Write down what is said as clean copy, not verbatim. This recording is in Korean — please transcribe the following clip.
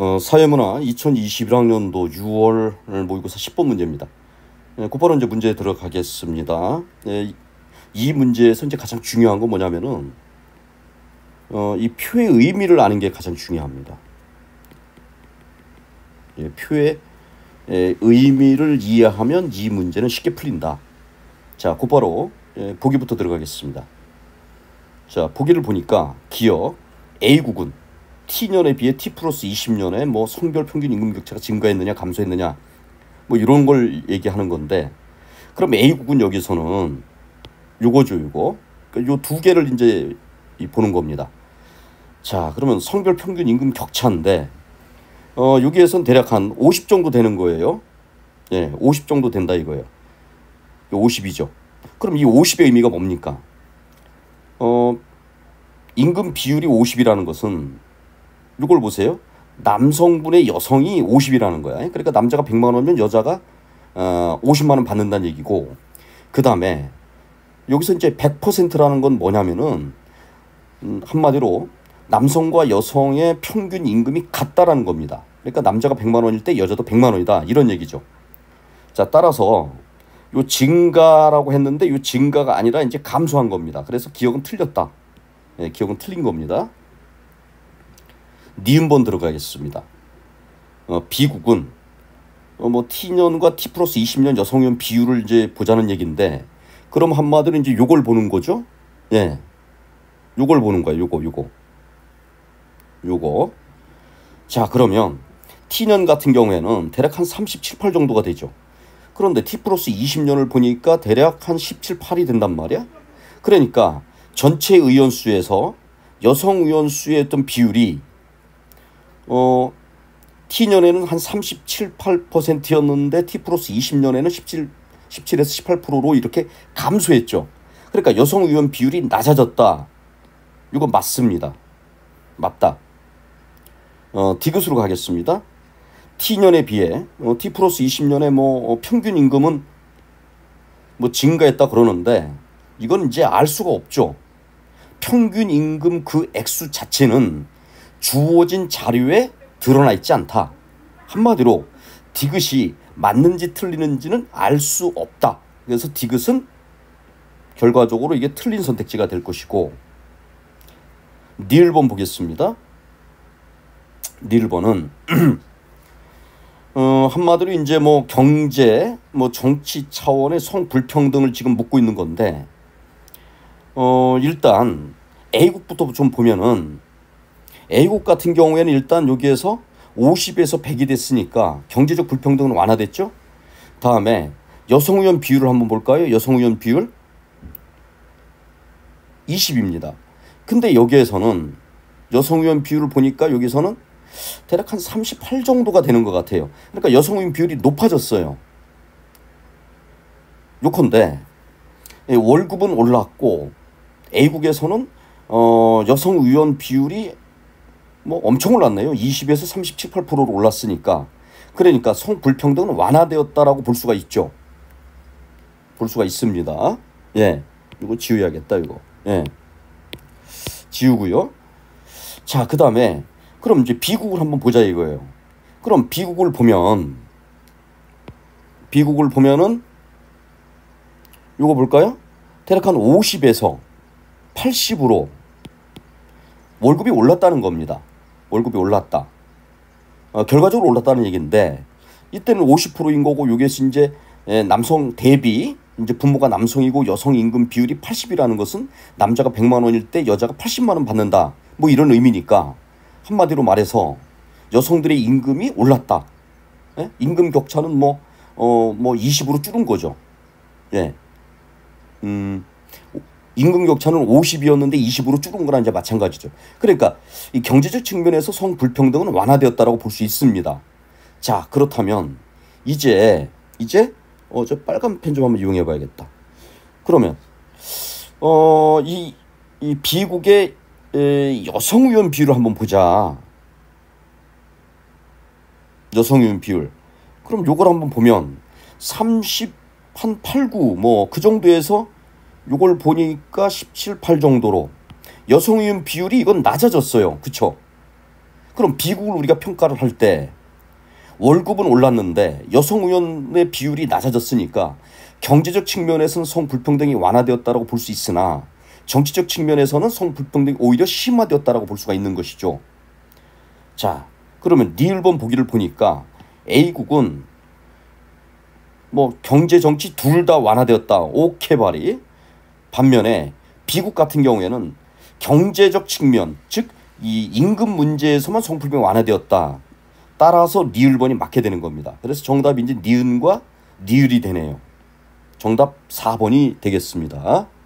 사회문화 2021학년도 6월 모의고사 10번 문제입니다. 곧바로 이제 문제에 들어가겠습니다. 이 문제에서 이제 가장 중요한 건 뭐냐면은 이 표의 의미를 아는 게 가장 중요합니다. 표의 의미를 이해하면 이 문제는 쉽게 풀린다. 자, 곧바로 보기부터 들어가겠습니다. 자, 보기를 보니까 기억 A국은 T년에 비해 T 플러스 20년에 뭐 성별 평균 임금 격차가 증가했느냐 감소했느냐 뭐 이런 걸 얘기하는 건데, 그럼 A국은 여기서는 요거죠, 요거. 그러니까 요 두 개를 이제 보는 겁니다. 자, 그러면 성별 평균 임금 격차인데 여기에선 대략 한 50 정도 되는 거예요. 50 정도 된다 이거예요. 50이죠. 그럼 이 50의 의미가 뭡니까? 임금 비율이 50이라는 것은 이걸 보세요. 남성분의 여성이 50이라는 거야. 그러니까 남자가 100만 원이면 여자가 50만 원 받는다는 얘기고, 그 다음에 여기서 이제 100%라는 건 뭐냐면은 한마디로 남성과 여성의 평균 임금이 같다라는 겁니다. 그러니까 남자가 100만 원일 때 여자도 100만 원이다 이런 얘기죠. 자, 따라서 요 증가라고 했는데 요 증가가 아니라 이제 감소한 겁니다. 그래서 기억은 틀렸다. 기억은 틀린 겁니다. 니은번 들어가겠습니다. B국은 뭐 T년과 T 플러스 20년 여성연 비율을 이제 보자는 얘기인데, 그럼 한마디로 이제 요걸 보는 거죠. 요걸 보는 거예요. 요거. 자, 그러면 T년 같은 경우에는 대략 한 37, 8 정도가 되죠. 그런데 T 플러스 20년을 보니까 대략 한 17, 8이 된단 말이야. 그러니까 전체 의원수에서 여성 의원수의 어떤 비율이 T년에는 한 37, 8%였는데 T 플러스 20년에는 17에서 18%로 이렇게 감소했죠. 그러니까 여성 의원 비율이 낮아졌다. 이거 맞습니다. 맞다. D것으로 가겠습니다. T년에 비해 T 플러스 20년에 뭐 평균 임금은 뭐 증가했다 그러는데, 이건 이제 알 수가 없죠. 평균 임금 그 액수 자체는 주어진 자료에 드러나 있지 않다. 한마디로 디귿이 맞는지 틀리는지는 알 수 없다. 그래서 디귿은 결과적으로 이게 틀린 선택지가 될 것이고, 니을번 보겠습니다. 니을번은 한마디로 이제 뭐 경제, 뭐 정치 차원의 성불평등을 지금 묻고 있는 건데, 일단 A국부터 좀 보면은 A국 같은 경우에는 일단 여기에서 50에서 100이 됐으니까 경제적 불평등은 완화됐죠. 다음에 여성 의원 비율을 한번 볼까요? 여성 의원 비율 20입니다. 근데 여기에서는 여성 의원 비율을 보니까 여기서는 대략 한 38 정도가 되는 것 같아요. 그러니까 여성 의원 비율이 높아졌어요. 요컨대 월급은 올랐고 A국에서는 여성 의원 비율이 뭐 엄청 올랐네요. 20에서 37, 8%로 올랐으니까. 그러니까 성불평등은 완화되었다라고 볼 수가 있죠. 볼 수가 있습니다. 이거 지우야겠다, 이거. 지우고요. 자, 그 다음에 그럼 이제 B국을 한번 보자 이거예요. 그럼 B국을 보면은 요거 볼까요? 대략 한 50에서 80으로 월급이 올랐다는 겁니다. 월급이 올랐다. 결과적으로 올랐다는 얘기인데, 이때는 50%인 거고, 여기에서 이제 남성 대비 이제 부모가 남성이고 여성 임금 비율이 80이라는 것은 남자가 100만 원일 때 여자가 80만 원 받는다. 뭐 이런 의미니까 한마디로 말해서 여성들의 임금이 올랐다. 임금 격차는 뭐 20으로 줄은 거죠. 임금 격차는 50이었는데 20으로 줄은 거랑 이제 마찬가지죠. 그러니까 이 경제적 측면에서 성불평등은 완화되었다라고 볼 수 있습니다. 자, 그렇다면 이제 저 빨간 펜 좀 한번 이용해 봐야겠다. 그러면 이 B국의 여성 의원 비율을 한번 보자. 여성 의원 비율. 그럼 요걸 한번 보면 30, 한 8, 9 뭐 그 정도에서 요걸 보니까 17, 8 정도로 여성 의원 비율이 이건 낮아졌어요. 그쵸? 그럼 비극을 우리가 평가를 할 때 월급은 올랐는데 여성 의원의 비율이 낮아졌으니까 경제적 측면에서는 성불평등이 완화되었다고 볼 수 있으나 정치적 측면에서는 성불평등이 오히려 심화되었다고 볼 수가 있는 것이죠. 자, 그러면 리을본 보기를 보니까 A국은 뭐 경제 정치 둘 다 완화되었다. 오케이 발이. 반면에 B국 같은 경우에는 경제적 측면, 즉 이 임금 문제에서만 성불평등이 완화되었다. 따라서 리을번이 맞게 되는 겁니다. 그래서 정답이 이제 니은과 니을이 되네요. 정답 4번이 되겠습니다.